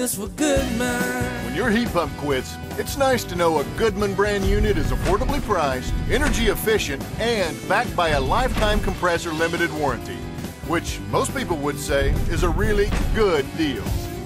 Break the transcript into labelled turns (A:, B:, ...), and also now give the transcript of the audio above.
A: business for Goodman.
B: When your heat pump quits, it's nice to know a Goodman brand unit is affordably priced, energy efficient, and backed by a lifetime compressor limited warranty, which most people would say is a really good deal.